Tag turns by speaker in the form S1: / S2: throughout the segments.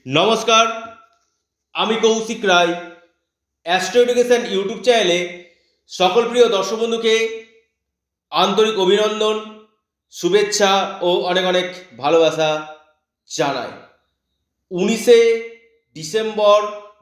S1: নমস্কার, আমি Koushik Roy. Astro Education YouTube চ্যানেলে সকল প্রিয় দর্শক বন্ধুকে আন্তরিক অভিনন্দন, শুভেচ্ছা ও অনেক অনেক ভালোবাসা জানাই। 19শে ডিসেম্বর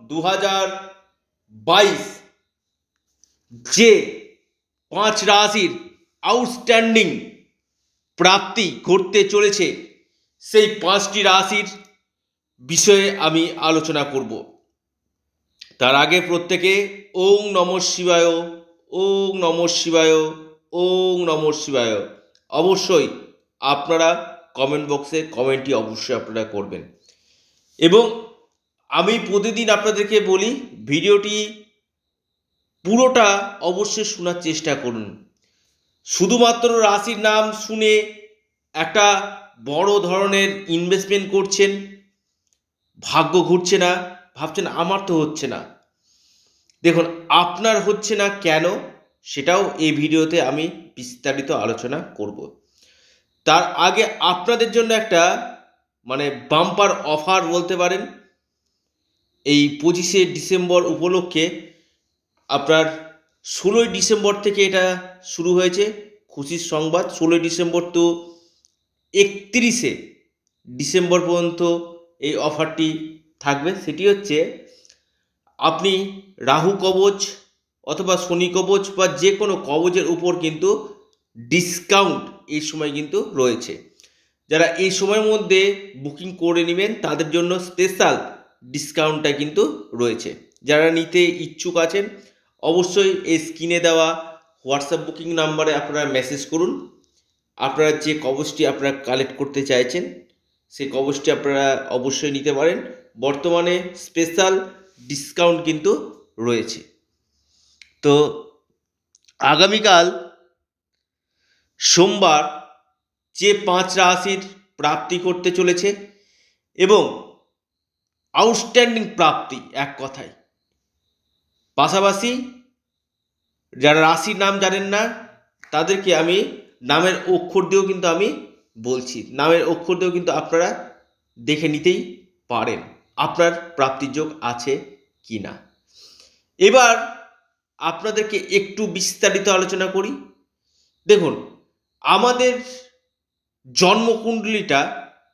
S1: 2022 যে 5 রাশির আউটস্ট্যান্ডিং প্রাপ্তি ঘটতে চলেছে, সেই 5টি রাশির বিষয়ে আমি আলোচনা করব। তার আগে প্রত্যেকে ওং নমঃ শিবায়, ওং নমঃ শিবায়, ওং নমঃ শিবায় অবশ্যই আপনারা কমেন্ট বক্সে কমেন্টটি অবশ্যই আপনারা করবেন। এবং আমি প্রতিদিন আপনাদেরকে বলি, ভিডিওটি পুরোটা অবশ্যই শোনার চেষ্টা করুন। শুধুমাত্র রাশির নাম শুনে একটা বড় ধরনের ইনভেস্টমেন্ট করছেন, ভাগ্য ঘুরছে না, ভাবছেন আমার তো হচ্ছে না। দেখুন, আপনার হচ্ছে না কেন সেটাও এই ভিডিওতে আমি বিস্তারিত আলোচনা করব। তার আগে আপনাদের জন্য একটা বাম্পার অফার বলতে পারেন। এই 25শে ডিসেম্বর উপলক্ষে আপনার 16ই ডিসেম্বর থেকে এটা শুরু হয়েছে। খুশির সংবাদ, 16ই ডিসেম্বর তো 31শে ডিসেম্বর পর্যন্ত এই অফারটি থাকবে। সেটি হচ্ছে, আপনি রাহু কবচ অথবা শনি কবচ বা যে কোনো কবচের উপর কিন্তু ডিসকাউন্ট এই সময় কিন্তু রয়েছে। যারা এই সময়ের মধ্যে বুকিং করে নেবেন তাদের জন্য স্পেশাল ডিসকাউন্টটা কিন্তু রয়েছে। যারা নিতে ইচ্ছুক আছেন অবশ্যই এই স্ক্রিনে দেওয়া হোয়াটসঅ্যাপ বুকিং নাম্বারে আপনারা মেসেজ করুন। আপনারা যে কবচটি আপনারা কালেক্ট করতে চাইছেন সেই কবচটি আপনারা অবশ্যই নিতে পারেন। বর্তমানে স্পেশাল ডিসকাউন্ট কিন্তু রয়েছে। তো আগামীকাল সোমবার যে 5 রাশির প্রাপ্তি করতে চলেছে এবং আউটস্ট্যান্ডিং প্রাপ্তি এক কথায়, পাশাপাশি যারা রাশির নাম জানেন না তাদেরকে আমি নামের অক্ষর দিয়েও কিন্তু আমি বলছি, নামের অক্ষর দিয়েও কিন্তু আপনারা দেখে নিতেই পারেন আপনার প্রাপ্তির যোগ আছে কি না। এবার আপনাদেরকে একটু বিস্তারিত আলোচনা করি। দেখুন, আমাদের জন্মকুণ্ডলিটা,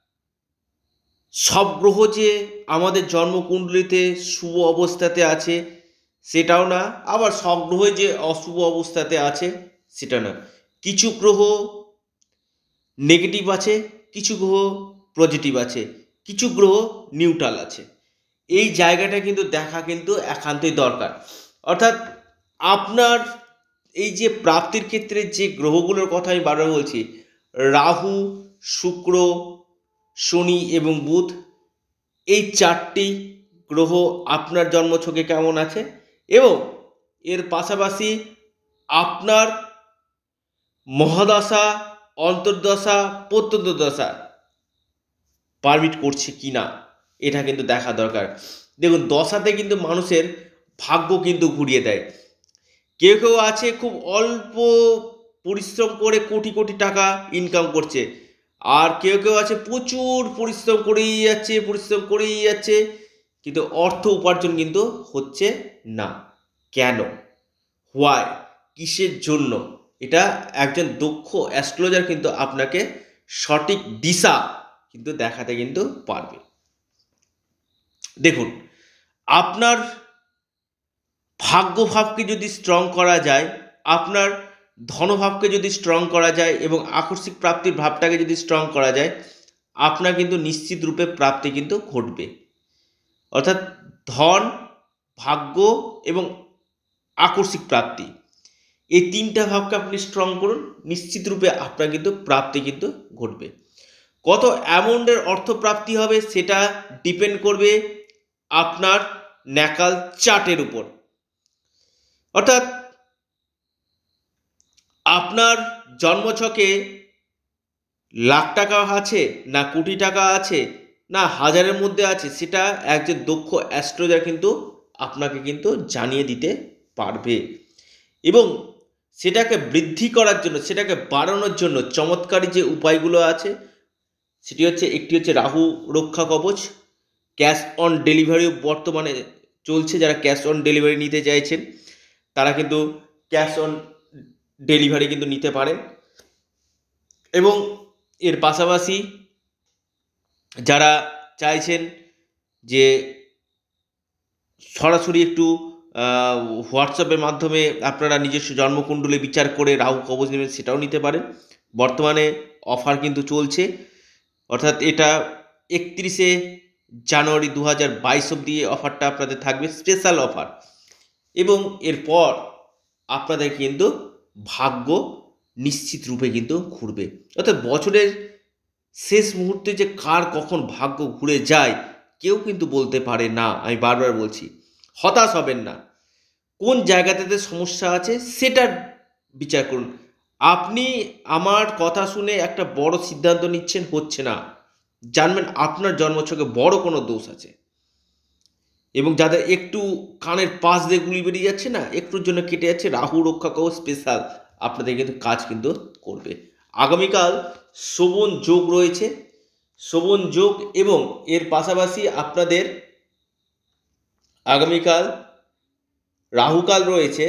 S1: সব গ্রহ যে আমাদের জন্মকুণ্ডলিতে শুভ অবস্থাতে আছে সেটাও না, আবার সব গ্রহ যে অশুভ অবস্থাতে আছে সেটা না। কিছু গ্রহ নেগেটিভ আছে, কিছু গ্রহ পজিটিভ আছে, কিছু গ্রহ নিউট্রাল আছে। এই জায়গাটা কিন্তু দেখা কিন্তু একান্তই দরকার। অর্থাৎ আপনার এই যে প্রাপ্তির ক্ষেত্রে যে গ্রহগুলোর কথা আমি বারবার বলছি, রাহু, শুক্র, শনি এবং বুধ, এই 4টি গ্রহ আপনার জন্মছকে কেমন আছে এবং এর পাশাপাশি আপনার মহাদশা, অন্তর্দশা, প্রত্যন্তদশা পারমিট করছে কি না এটা কিন্তু দেখা দরকার। দেখুন, দশাতে কিন্তু মানুষের ভাগ্য কিন্তু ঘুরিয়ে দেয়। কেউ কেউ আছে খুব অল্প পরিশ্রম করে কোটি কোটি টাকা ইনকাম করছে, আর কেউ কেউ আছে প্রচুর পরিশ্রম করেই যাচ্ছে কিন্তু অর্থ উপার্জন কিন্তু হচ্ছে না। কেন, হোয়াই, কিসের জন্য? এটা একজন দক্ষ অ্যাস্ট্রোলজার কিন্তু আপনাকে সঠিক দিশা কিন্তু দেখাতে কিন্তু পারবে। দেখুন, আপনার ভাগ্যভাবকে যদি স্ট্রং করা যায়, আপনার ধনভাবকে যদি স্ট্রং করা যায় এবং আকস্মিক প্রাপ্তির ভাবটাকে যদি স্ট্রং করা যায়, আপনার কিন্তু নিশ্চিত রূপে প্রাপ্তি কিন্তু ঘটবে। অর্থাৎ ধন, ভাগ্য এবং আকস্মিক প্রাপ্তি, এই 3টা ভাবকে আপনি স্ট্রং করুন, নিশ্চিত রূপে আপনার কিন্তু প্রাপ্তি কিন্তু ঘটবে। কত অ্যামাউন্টের অর্থ প্রাপ্তি হবে সেটা ডিপেন্ড করবে আপনার ন্যাকাল চার্টের উপর। অর্থাৎ আপনার জন্মছকে লাখ টাকা আছে না কোটি টাকা আছে না হাজারের মধ্যে আছে, সেটা একজন দক্ষ অ্যাস্ট্রোলজার কিন্তু আপনাকে কিন্তু জানিয়ে দিতে পারবে। এবং সেটাকে বৃদ্ধি করার জন্য, সেটাকে বাড়ানোর জন্য চমৎকারী যে উপায়গুলো আছে সেটি হচ্ছে, একটি হচ্ছে রাহু রক্ষা কবচ, ক্যাশ অন ডেলিভারিও বর্তমানে চলছে। যারা ক্যাশ অন ডেলিভারি নিতে চাইছেন তারা কিন্তু ক্যাশ অন ডেলিভারি কিন্তু নিতে পারেন। এবং এর পাশাপাশি যারা চাইছেন যে সরাসরি একটু হোয়াটসঅ্যাপের মাধ্যমে আপনারা নিজস্ব জন্মকুণ্ডলী বিচার করে রাহু কবচ নেবেন, সেটাও নিতে পারেন। বর্তমানে অফার কিন্তু চলছে, অর্থাৎ এটা 31শে জানুয়ারি 2022 অবধি অফারটা আপনাদের থাকবে, স্পেশাল অফার। এবং এরপর আপনাদের কিন্তু ভাগ্য নিশ্চিত রূপে কিন্তু ঘুরবে। অর্থাৎ বছরের শেষ মুহূর্তে যে কার কখন ভাগ্য ঘুরে যায় কেউ কিন্তু বলতে পারে না। আমি বারবার বলছি, হতাশ হবেন না। কোন জায়গাটাতে সমস্যা আছে সেটার বিচার করুন। আপনি আমার কথা শুনে একটা বড় সিদ্ধান্ত নিচ্ছেন, হচ্ছে না, জানবেন আপনার জন্মছকে বড় কোনো দোষ আছে। এবং যাদের একটু কানের পাশ দিয়ে গুলি বেরিয়ে যাচ্ছে না, একটুর জন্য কেটে যাচ্ছে, রাহু রক্ষা কবচ স্পেশাল আপনাদের কিন্তু কাজ কিন্তু করবে। আগামীকাল শোভন যোগ রয়েছে, শোভন যোগ, এবং এর পাশাপাশি আপনাদের আগামীকাল রাহুকাল রয়েছে।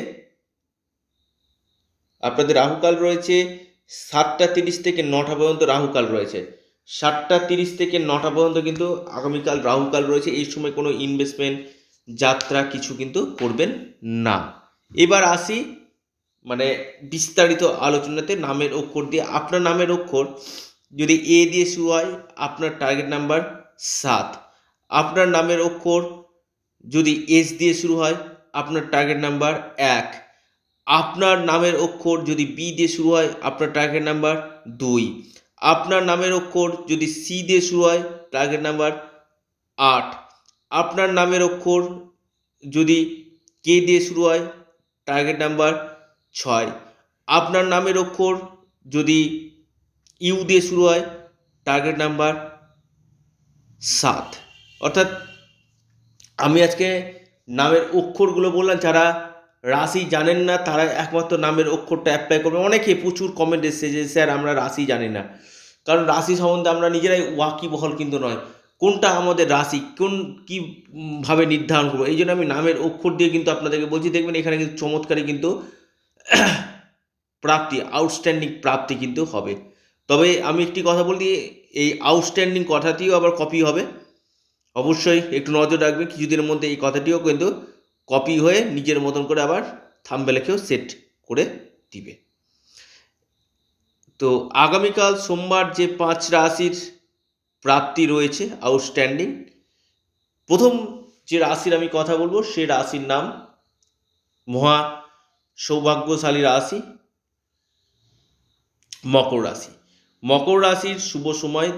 S1: আপনাদের রাহুকাল রয়েছে 7টা 30 থেকে 9টা পর্যন্ত রাহুকাল রয়েছে। 7টা 30 থেকে 9টা পর্যন্ত কিন্তু আগামীকাল রাহুকাল রয়েছে। এই সময় কোনো ইনভেস্টমেন্ট, যাত্রা কিছু কিন্তু করবেন না। এবার আসি বিস্তারিত আলোচনাতে। নামের অক্ষর দিয়ে, আপনার নামের অক্ষর যদি এ দিয়ে শুরু হয় আপনার টার্গেট নাম্বার 7। আপনার নামের অক্ষর যদি এস দিয়ে শুরু হয় আপনার টার্গেট নাম্বার 1। আপনার নামের অক্ষর যদি বি দিয়ে শুরু হয় আপনার টার্গেট নাম্বার 2। আপনার নামের অক্ষর যদি সি দিয়ে শুরু হয় টার্গেট নাম্বার 8। আপনার নামের অক্ষর যদি কে দিয়ে শুরু হয় টার্গেট নাম্বার 6। আপনার নামের অক্ষর যদি ইউ দিয়ে শুরু হয় টার্গেট নাম্বার 7। অর্থাৎ আমি আজকে নামের অক্ষরগুলো বললাম। যারা রাশি জানেন না তারা একমাত্র নামের অক্ষরটা অ্যাপ্লাই করবে। অনেকে প্রচুর কমেন্ট এসেছে যে স্যার আমরা রাশি জানি না, কারণ রাশি সম্বন্ধে আমরা নিজেরাই ওয়াকিবহাল কিন্তু নয়, কোনটা আমাদের রাশি, কীভাবে নির্ধারণ করবো। এই জন্য আমি নামের অক্ষর দিয়ে কিন্তু আপনাদেরকে বলছি। দেখবেন এখানে কিন্তু চমৎকারী কিন্তু প্রাপ্তি, আউটস্ট্যান্ডিং প্রাপ্তি কিন্তু হবে। তবে আমি একটি কথা বলি, এই আউটস্ট্যান্ডিং কথাটিও আবার কপি হবে, অবশ্যই একটু নজর রাখবেন। কিছুদিনের মধ্যে এই কথাটিও কিন্তু কপি হয়ে নিজের মতন করে আবার থাম্বনেলেও সেট করে দিবে। তো আগামীকাল সোমবার যে 5 রাশির প্রাপ্তি রয়েছে আউটস্ট্যান্ডিং, প্রথম যে রাশির আমি কথা বলবো সে রাশির নাম মহা সৌভাগ্যশালী রাশি মকর রাশি। মকর রাশির শুভ সময়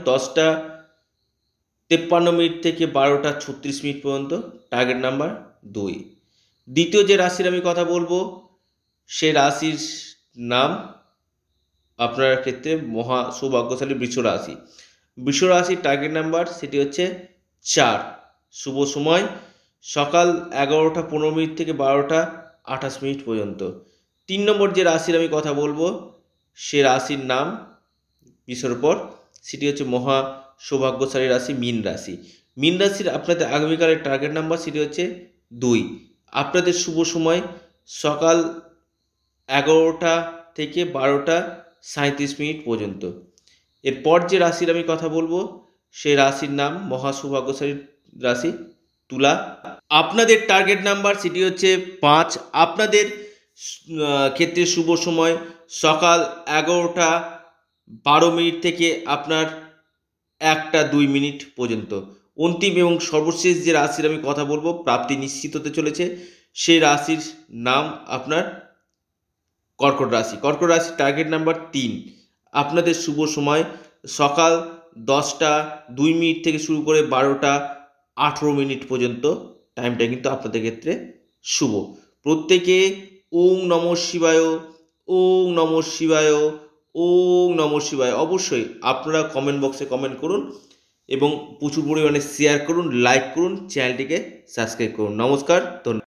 S1: 10টা 53 থেকে 12টা 36 পর্যন্ত, টার্গেট নাম্বার 2। দ্বিতীয় যে রাশির আমি কথা বলবো সে রাশির নাম আপনার ক্ষেত্রে মহা সৌভাগ্যশালী বৃষ রাশি। বৃষ রাশির টার্গেট নাম্বার সেটি হচ্ছে 4। শুভ সময় সকাল 11টা 15 থেকে 12টা 28 পর্যন্ত। 3 নম্বর যে রাশির আমি কথা বলবো সে রাশির নাম বৃষের পর সেটি হচ্ছে মহা সৌভাগ্যশালী রাশি মীন রাশি। মীন রাশির আপনাদের আগামীকালের টার্গেট নাম্বার সেটি হচ্ছে 2। আপনাদের শুভ সময় সকাল 11টা থেকে 12টা 37 পর্যন্ত। এরপর যে রাশির আমি কথা বলবো সে রাশির নাম মহা সৌভাগ্যশালী রাশি তুলা। আপনাদের টার্গেট নাম্বার সেটি হচ্ছে 5। আপনাদের ক্ষেত্রে শুভ সময় সকাল 11টা 12 থেকে আপনার 1টা 2 পর্যন্ত। অন্তিম এবং সর্বশেষ যে রাশির আমি কথা বলবো প্রাপ্তি নিশ্চিত হতে চলেছে সেই রাশির নাম আপনার কর্কট রাশি। কর্কট রাশির টার্গেট নাম্বার 3। আপনাদের শুভ সময় সকাল 10টা 2 থেকে শুরু করে 12টা 18 পর্যন্ত। টাইমটা কিন্তু আপনাদের ক্ষেত্রে শুভ। প্রত্যেকে ওং নমঃ শিবায়, ওং নমঃ শিবায়, ওং নমঃ শিবায় অবশ্যই আপনারা কমেন্ট বক্সে কমেন্ট করুন এবং প্রচুর পরিমাণে শেয়ার করুন, লাইক করুন, চ্যানেলটিকে সাবস্ক্রাইব করুন। নমস্কার, ধন্যবাদ।